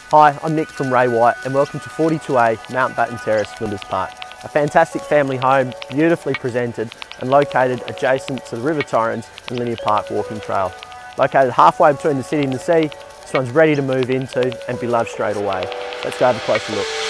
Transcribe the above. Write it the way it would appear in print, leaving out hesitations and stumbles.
Hi, I'm Nick from Ray White and welcome to 42A Mountbatten Terrace, Flinders Park. A fantastic family home, beautifully presented and located adjacent to the River Torrens and Linear Park walking trail. Located halfway between the city and the sea, this one's ready to move into and be loved straight away. Let's go have a closer look.